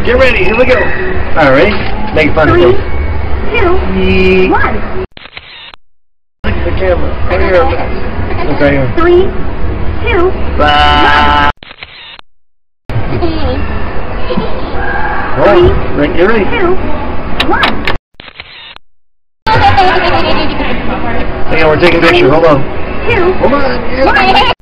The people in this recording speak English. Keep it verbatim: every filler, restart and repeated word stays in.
Get ready. Here we go. All right, ready? Make fun Three, of me. two, Yeet. one. Look at the camera. Right here. Look right here. Three, two, Bye. Three, Right, you're ready. two, one. Hang on, we're taking a picture. Hold on. Two, Hold on. Yeah. one.